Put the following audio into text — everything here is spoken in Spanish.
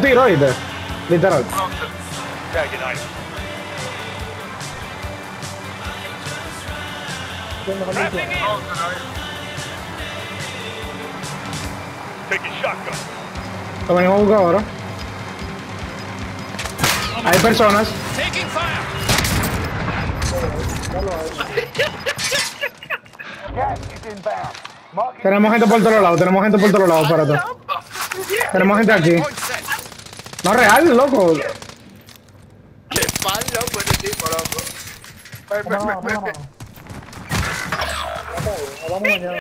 tiro, ¿oíste? Literal. Yeah, good night. Trapping in. Taking shotgun. Lo venimos a buscar ahora. Hay personas. Taking fire. Gas is inbound. Tenemos gente por todos lados, espérate. Tenemos gente aquí. No, real, loco. Qué mal, loco, ese tipo, loco. Vamos mañana.